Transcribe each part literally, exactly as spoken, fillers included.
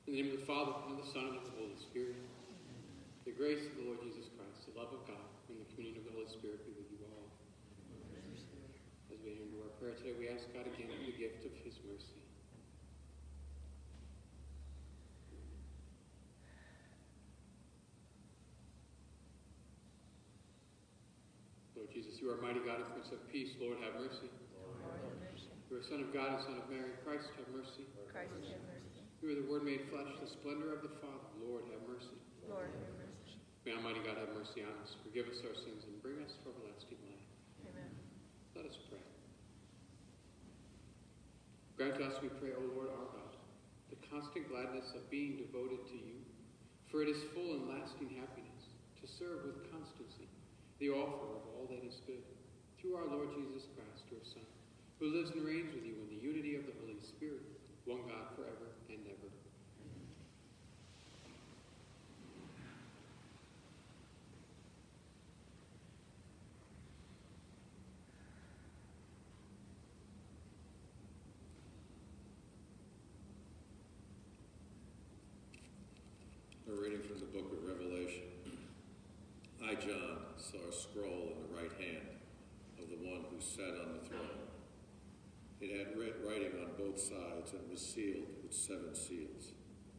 In the name of the Father, and of the Son, and of the Holy Spirit. The grace of the Lord Jesus Christ, the love of God, and the communion of the Holy Spirit be with you all. As we enter into our prayer today, we ask God again for the gift of his mercy. Lord Jesus, you are mighty God and Prince of Peace. Lord, have mercy. Lord, have mercy. You are Son of God and Son of Mary. Christ, have mercy. Christ, have mercy. You are the Word made flesh, the splendor of the Father. Lord, have mercy. Lord, have mercy. May Almighty God have mercy on us, forgive us our sins, and bring us to everlasting life. Amen. Let us pray. Grant us, we pray, O Lord our God, the constant gladness of being devoted to you, for it is full and lasting happiness to serve with constancy the offer of all that is good, through our Lord Jesus Christ, your Son, who lives and reigns with you in the unity of the Holy Spirit, one God forever and ever. A reading from the book of Revelation. I, John, saw a scroll in the right hand of the one who sat on the throne. It had writing on both sides and was sealed with seven seals.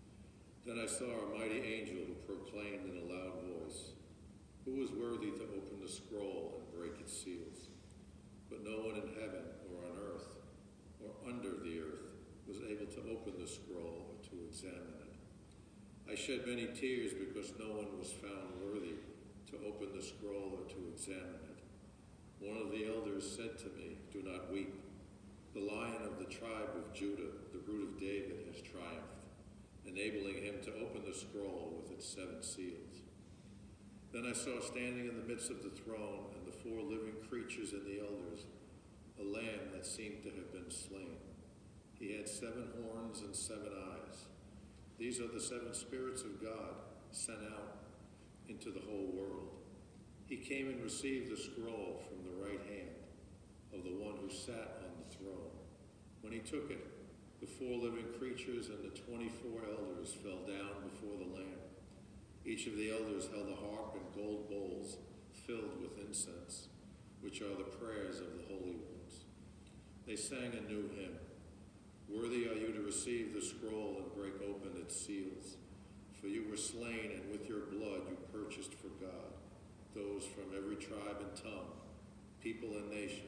Then I saw a mighty angel who proclaimed in a loud voice, "Who is worthy to open the scroll and break its seals?" But no one in heaven or on earth or under the earth was able to open the scroll or to examine it. I shed many tears because no one was found worthy to open the scroll or to examine it. One of the elders said to me, "Do not weep. The Lion of the tribe of Judah, the Root of David, has triumphed, enabling him to open the scroll with its seven seals." Then I saw standing in the midst of the throne and the four living creatures and the elders, a lamb that seemed to have been slain. He had seven horns and seven eyes. These are the seven spirits of God sent out into the whole world. He came and received the scroll from the right hand of the one who sat on the throne. When he took it, the four living creatures and the twenty-four elders fell down before the Lamb. Each of the elders held a harp and gold bowls filled with incense, which are the prayers of the holy ones. They sang a new hymn. Worthy are you to receive the scroll and break open its seals. For you were slain, and with your blood you purchased for God those from every tribe and tongue, people and nation.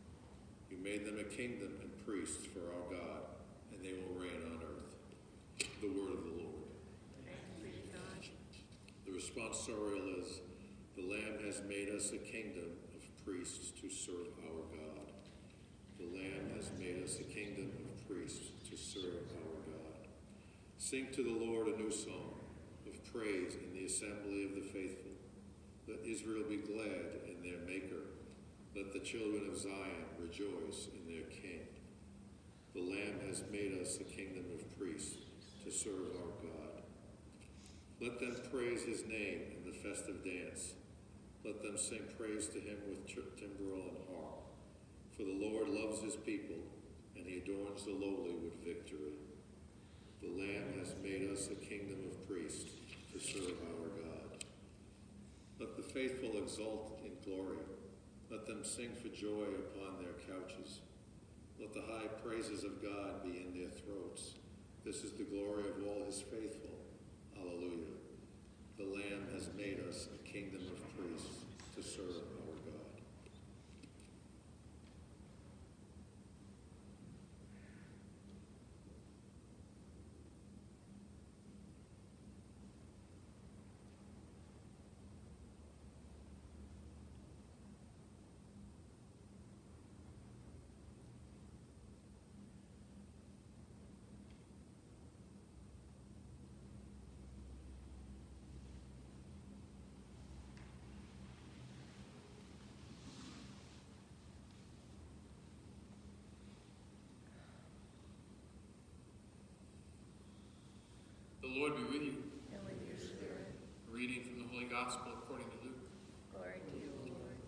You made them a kingdom and priests for our God, and they will reign on earth. The word of the Lord. Thanks be to God. The responsorial is, the Lamb has made us a kingdom of priests to serve our God. The Lamb has made us a kingdom of priests to serve our God. Sing to the Lord a new song of praise in the assembly of the faithful. Let Israel be glad in their Maker. Let the children of Zion rejoice in their King. The Lamb has made us a kingdom of priests to serve our God. Let them praise his name in the festive dance. Let them sing praise to him with timbrel and harp. For the Lord loves his people, and he adorns the lowly with victory. The Lamb has made us a kingdom of priests to serve our God. Let the faithful exult in glory. Let them sing for joy upon their couches. Let the high praises of God be in their throats. This is the glory of all his faithful. Alleluia. The Lamb has made us a kingdom of priests to serve our God. The Lord be with you. And with your spirit. A reading from the Holy Gospel according to Luke. Glory to you, O Lord.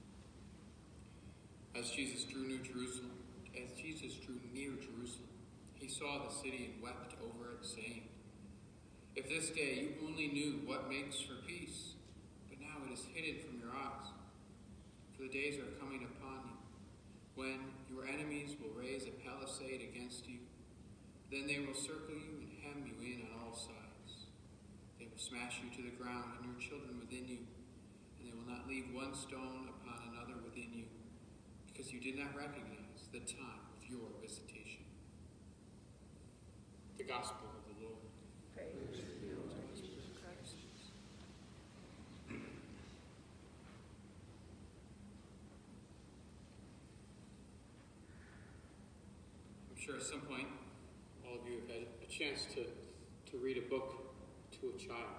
As Jesus drew near Jerusalem, as Jesus drew near Jerusalem, He saw the city and wept over it, saying, "If this day you only knew what makes for peace, but now it is hidden from your eyes. For the days are coming upon you, when your enemies will raise a palisade against you. Then they will circle you and hem you in on all sides. They will smash you to the ground and your children within you, and they will not leave one stone upon another within you, because you did not recognize the time of your visitation." The Gospel of the Lord. Praise to you, Lord Jesus Christ. I'm sure at some point all of you have had a chance to, to read a book to a child.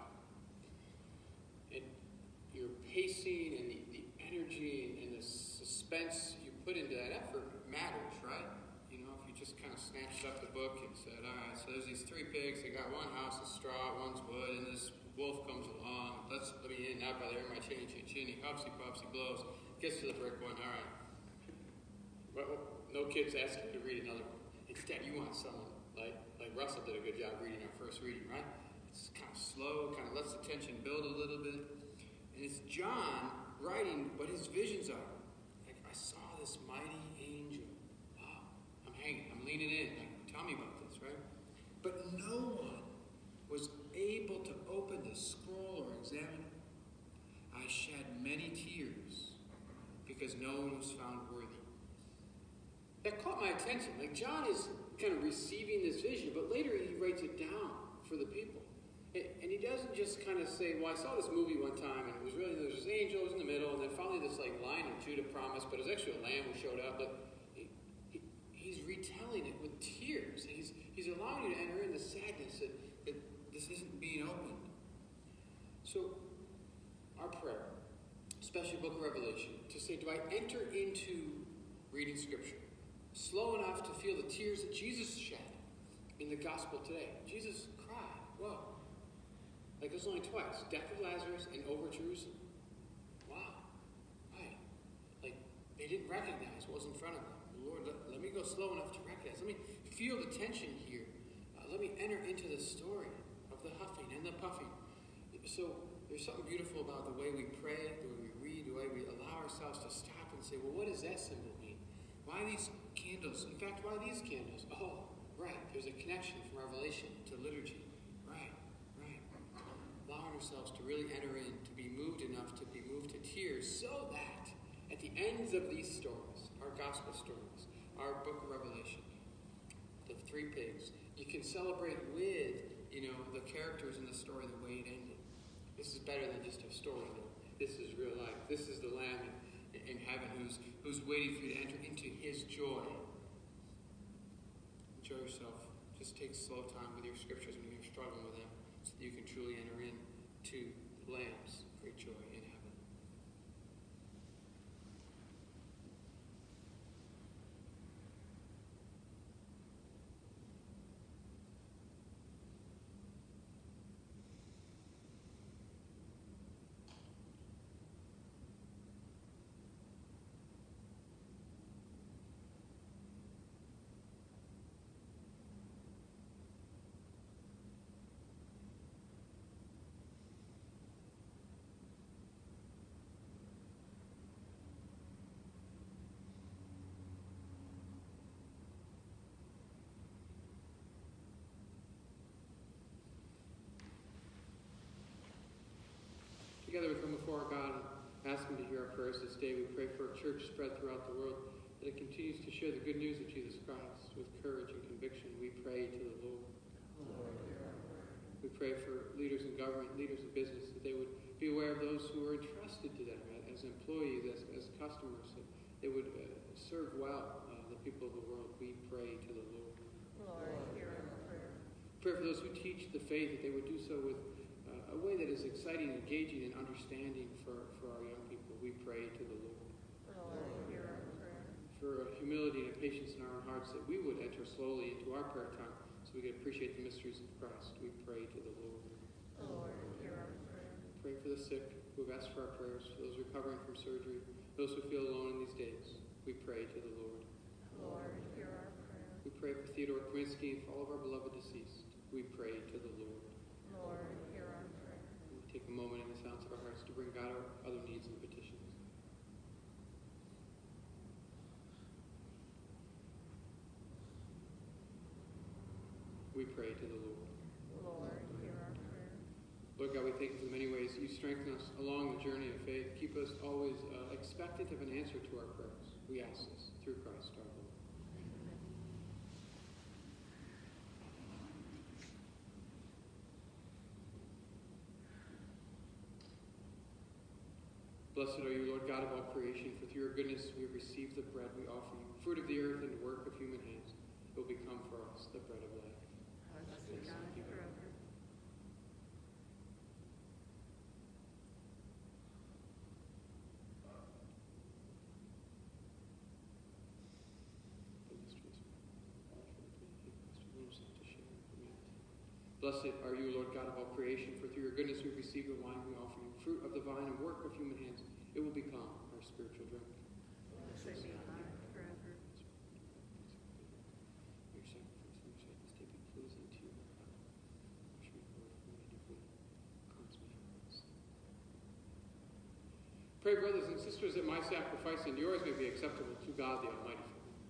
And your pacing and the, the energy and the suspense you put into that effort matters, right? You know, if you just kind of snatched up the book and said, all right, so there's these three pigs, they got one house of straw, one's wood, and this wolf comes along, let's let me in, out by there, my chinny chin chinny, hopsy popsy blows, gets to the brick one, all right. Well, no kids asking you to read another one. Instead, you want someone like, like Russell did a good job reading our first reading, right? It's kind of slow, kind of lets the tension build a little bit. And it's John writing what his visions are. Like, I saw this mighty angel. Wow, I'm hanging, I'm leaning in. Like, tell me about this, right? But no one was able to open the scroll or examine it. I shed many tears because no one was found worthy. That caught my attention. Like, John is kind of receiving this vision, but later he writes it down for the people. And he doesn't just kind of say, well, I saw this movie one time, and it was really, there was this angel, it was in the middle, and then finally this like line of Judah promise, but it was actually a lamb who showed up. But he, he, he's retelling it with tears. He's, he's allowing you to enter in the sadness that, that this isn't being opened. So our prayer, especially Book of Revelation, to say, do I enter into reading Scripture slow enough to feel the tears that Jesus shed in the gospel today? Jesus cried. Whoa. Like, there's only twice. Death of Lazarus and over Jerusalem. Wow. Right. Like, they didn't recognize what was in front of them. Lord, let, let me go slow enough to recognize. Let me feel the tension here. Uh, let me enter into the story of the huffing and the puffing. So there's something beautiful about the way we pray, the way we read, the way we allow ourselves to stop and say, well, what does that symbol mean? Why these candles? In fact, why these candles? Oh, right. There's a connection from Revelation to liturgy. Right, right. Allowing ourselves to really enter in, to be moved enough to be moved to tears, so that at the ends of these stories, our gospel stories, our book of Revelation, the three pigs, you can celebrate with, you know, the characters in the story the way it ended. This is better than just a story, though. This is real life. This is the Lamb in, in heaven who's who's waiting for you to enter into his joy. Enjoy yourself. Just take slow time with your scriptures when you're struggling with them, so that you can truly enter into the Lamb's great joy in heaven. Together we come before our God and ask him to hear our prayers this day. We pray for a church spread throughout the world, that it continues to share the good news of Jesus Christ with courage and conviction. We pray to the Lord. Lord, we pray for leaders in government, leaders in business, that they would be aware of those who are entrusted to them as employees, as, as customers, that they would uh, serve well uh, the people of the world. We pray to the Lord. Lord, hear our prayer. Pray for those who teach the faith, that they would do so with a way that is exciting, engaging, and understanding for, for our young people. We pray to the Lord. Lord, hear our prayer. For humility and patience in our own hearts, that we would enter slowly into our prayer time so we can appreciate the mysteries of Christ. We pray to the Lord. Lord, hear our prayer. Pray for the sick who have asked for our prayers, for those recovering from surgery, those who feel alone in these days. We pray to the Lord. Lord, hear our prayer. We pray for theologians Theodore Kaminsky, and for all of our beloved deceased, we pray to the Lord. Lord, hear our prayer. We take a moment in the silence of our hearts to bring God our other needs and petitions. We pray to the Lord. Lord, hear our prayer. Lord God, we thank you for many ways you strengthen us along the journey of faith. Keep us always uh, expectant of an answer to our prayers. We ask this through Christ our Lord. Blessed are you, Lord God of all creation, for through your goodness we have received the bread we offer you, fruit of the earth and the work of human hands. It will become for us the bread of life. Blessed be God forever. Blessed are you, Lord God of all creation, for through your goodness we receive the wine we offer you, fruit of the vine and work of human hands. It will become our spiritual drink. Blessed be God forever. Your sacrifice and your sight this day be pleasing to you, God. Wash me, Lord, from my iniquity. Cleanse me from my sin. Pray, brothers and sisters, that my sacrifice and yours may be acceptable to God the Almighty.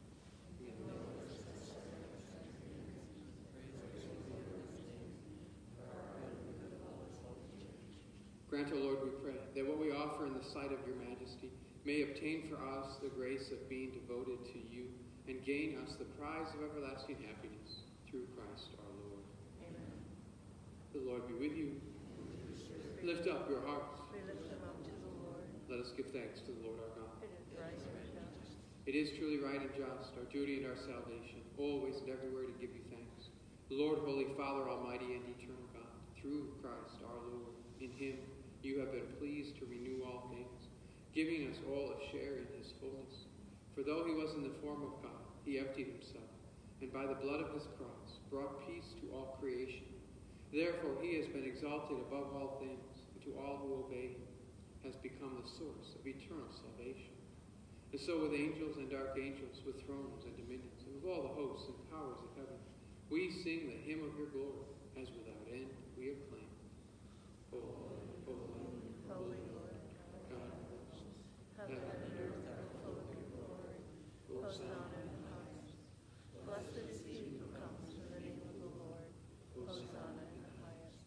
Grant, O Lord, we pray, that what we offer in the sight of your majesty may obtain for us the grace of being devoted to you and gain us the prize of everlasting happiness through Christ our Lord. Amen. The Lord be with you. Lift up your hearts. We lift them up to the Lord. Let us give thanks to the Lord our God. It is right and just. It is truly right and just, our duty and our salvation, always and everywhere to give you thanks. The Lord, Holy Father, Almighty and eternal God, through Christ our Lord, in him you have been pleased to renew all things, giving us all a share in his fullness. For though he was in the form of God, he emptied himself, and by the blood of his cross brought peace to all creation. Therefore he has been exalted above all things, and to all who obey him has become the source of eternal salvation. And so with angels and archangels, with thrones and dominions, and with all the hosts and powers of heaven, we sing the hymn of your glory, as without end we acclaim. Holy, holy, Holy Lord, God of hosts, heaven and earth are full of your glory. Hosanna in the highest. Blessed is he who comes in the name of the Lord. Hosanna in the highest.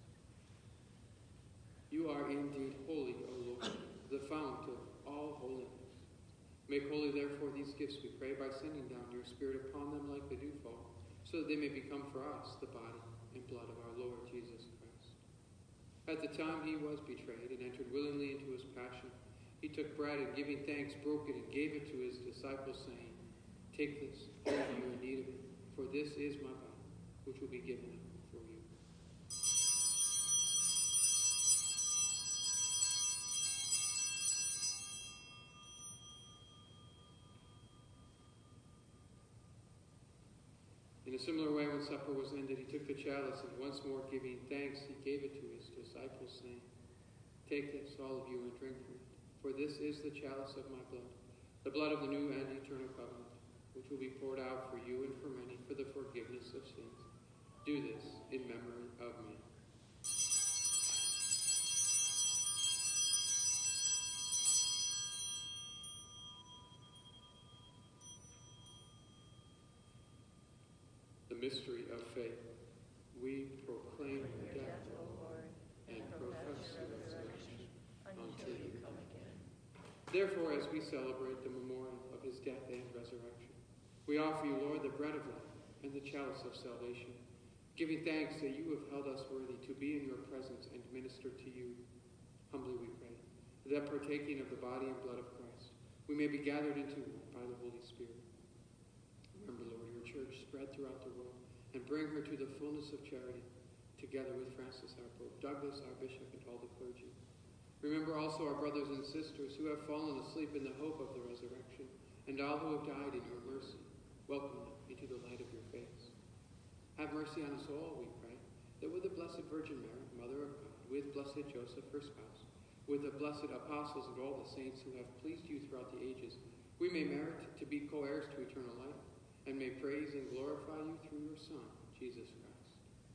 You are indeed holy, O Lord, the fount of all holiness. Make holy, therefore, these gifts, we pray, by sending down your Spirit upon them like the dewfall, so that they may become for us the body and blood of our Lord Jesus Christ. At the time he was betrayed and entered willingly into his passion, he took bread and, giving thanks, broke it and gave it to his disciples, saying, "Take this, all of you in need of it, for this is my body, which will be given up for you." In a similar way, when supper was ended, he took the chalice, and once more giving thanks, he gave it to his disciples, saying, "Take this, all of you, and drink from it, for this is the chalice of my blood, the blood of the new and eternal covenant, which will be poured out for you and for many for the forgiveness of sins. Do this in memory of me." The mystery of faith. We proclaim your death, O Lord, and profess your resurrection until you come again. Therefore, as we celebrate the memorial of his death and resurrection, we offer you, Lord, the bread of life and the chalice of salvation, giving thanks that you have held us worthy to be in your presence and minister to you. Humbly we pray, that partaking of the body and blood of Christ, we may be gathered into one by the Holy Spirit. Remember, Lord, your church spread throughout the world, and bring her to the fullness of charity, together with Francis our Pope, Douglas our Bishop, and all the clergy. Remember also our brothers and sisters who have fallen asleep in the hope of the resurrection, and all who have died in your mercy. Welcome them into the light of your face. Have mercy on us all, we pray, that with the Blessed Virgin Mary, Mother of God, with blessed Joseph, her spouse, with the blessed apostles and all the saints who have pleased you throughout the ages, we may merit to be co-heirs to eternal life, and may praise and glorify you through your Son, Jesus Christ.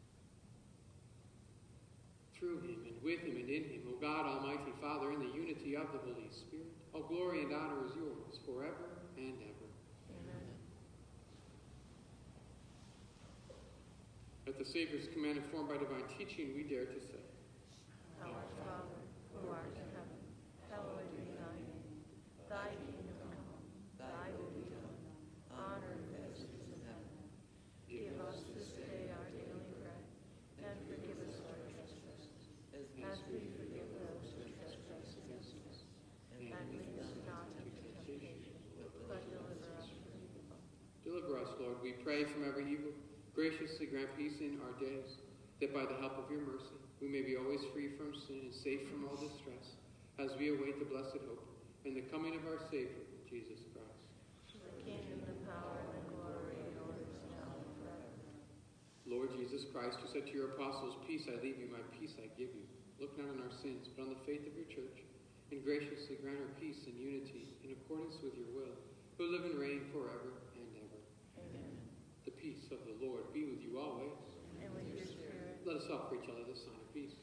Through him, and with him, and in him, O God, Almighty Father, in the unity of the Holy Spirit, all glory and honor is yours forever and ever. Amen. At the Savior's command, informed by divine teaching, we dare to say, Our Father, who art in heaven, hallowed be thy name. Thy kingdom come, thy will be done, on earth as it is in heaven. Give us this day our daily bread, and forgive us our trespasses, as we forgive those who trespass against us. And lead us not into temptation, but deliver us from evil. deliver us, Lord, we pray, from every evil. Graciously grant peace in our days, that by the help of your mercy we may be always free from sin and safe from all distress, as we await the blessed hope and the coming of our Savior, Jesus Christ. The kingdom, the power, and the glory, are yours now and forever. Lord Jesus Christ, who said to your apostles, peace I leave you, my peace I give you, look not on our sins, but on the faith of your church, and graciously grant her peace and unity in accordance with your will, who live and reign forever and ever. Amen. The peace of the Lord be with you always. And with your spirit. Let us offer each other the sign of peace.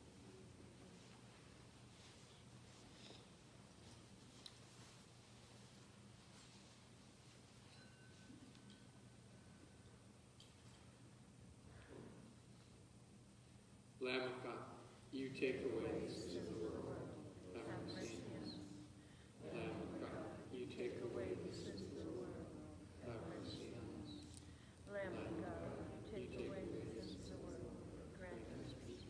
Lamb of God, you take away the sins of the world. Have mercy on us. Lamb of God, you take away the sins of the world. Have mercy on us. Lamb of God, take away the sins of the world. Grant us peace.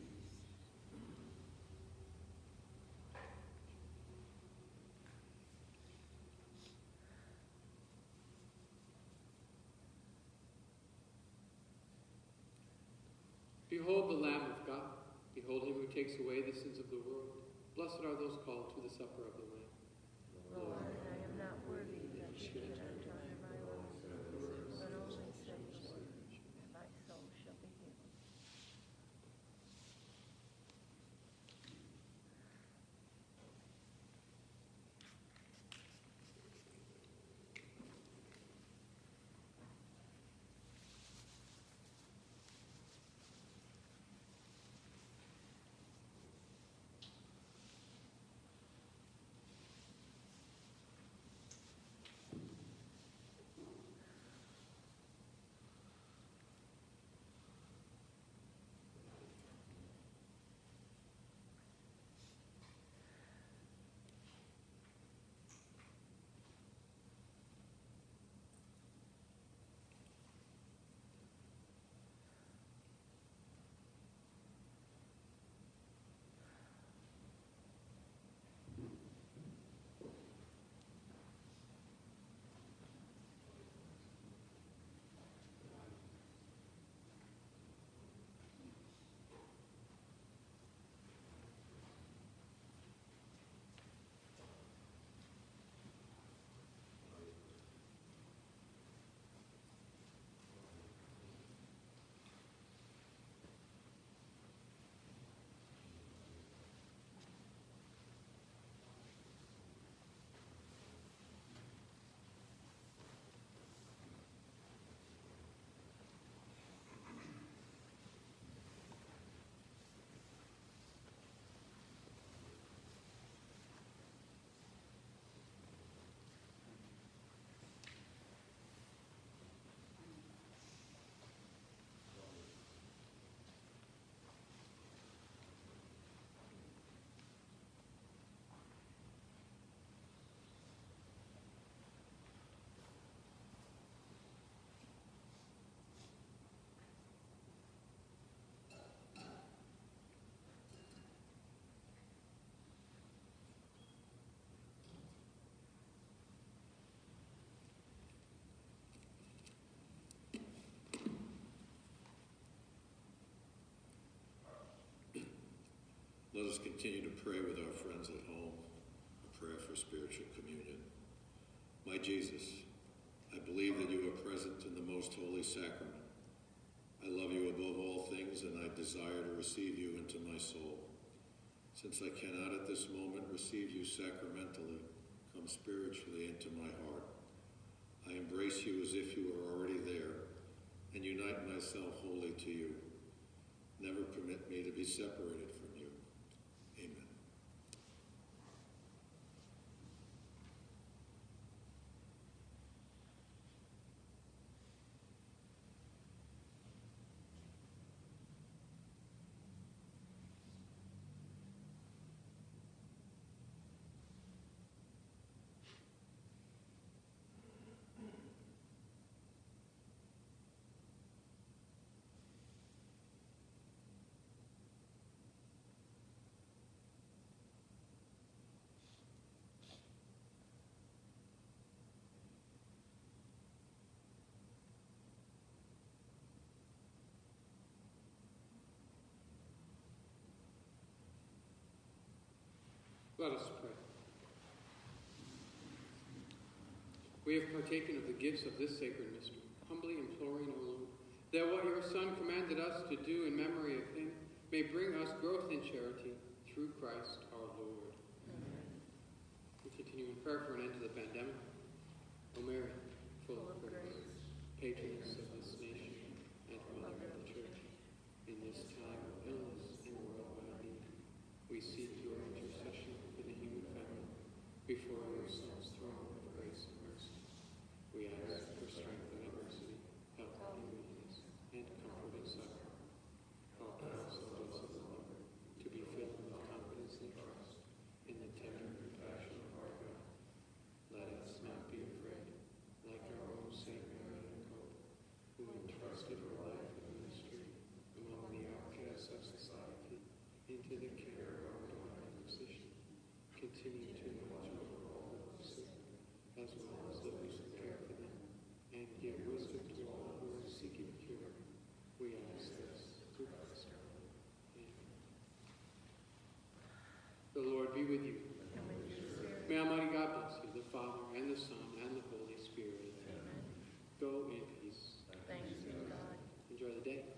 Behold the Lamb of God. Behold him who takes away the sins of the world. Blessed are those called to the supper of the Lamb. Lord, I am not worthy that you should enter under my own service, but only say the word, and my soul shall be healed. Let us continue to pray with our friends at home, a prayer for spiritual communion. My Jesus, I believe that you are present in the most holy sacrament. I love you above all things, and I desire to receive you into my soul. Since I cannot at this moment receive you sacramentally, come spiritually into my heart. I embrace you as if you were me to be separated from you. Amen. Let us pray. We have partaken of the gifts of this sacred mystery, humbly imploring, O Lord, that what your Son commanded us to do in memory of him may bring us growth in charity through Christ our Lord. Amen. We continue in prayer for an end to the pandemic. O Mary, full of grace, patroness of this nation and mother of the Church, in this time of illness and worldwide need, we seek your intercession for the human family before your Son's throne of grace and mercy. We ask for strength in adversity, help in weakness, and comfort in suffering. Help us, O blessed Lord, to be filled with confidence and trust in the tender compassion of our God. Let us not be afraid, like our own Saint Mary and Hope, who entrusted her life and ministry among the outcasts of society into the care of our divine physician. Continue to watch over all the sick, as well as those who care for them, and give wisdom to all who are seeking cure. We ask this through Christ our Lord. Amen. The Lord be with you. And with your spirit. May Almighty God bless you, the Father, and the Son, and the Holy Spirit. Amen. Go in peace. Thanks be to God. Enjoy the day.